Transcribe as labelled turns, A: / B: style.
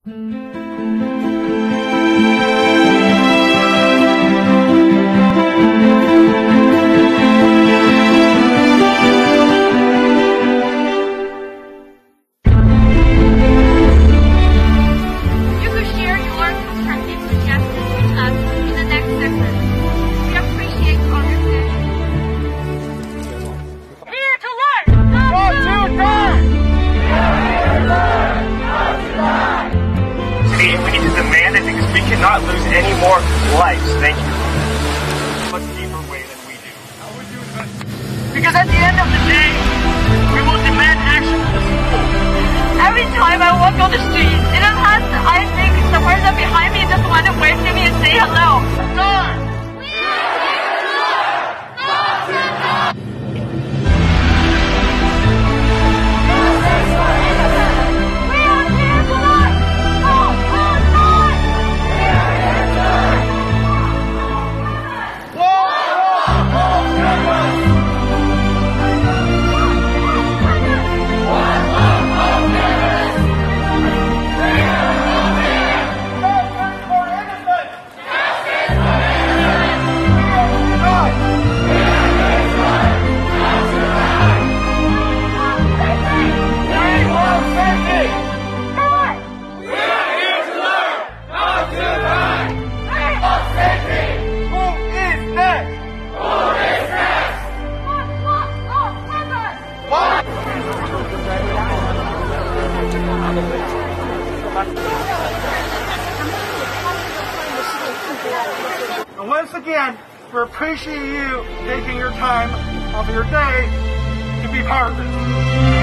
A: Not lose any more lives. Thank you. Much deeper way than we do. How would you invest? Because at the end of the day, we will demand action from the school.
B: Every time I walk on the street, in the past, I think the person behind me just want to wave to me and say hello.
A: Start!
C: And once again, we appreciate you taking your time of your day to be part of this.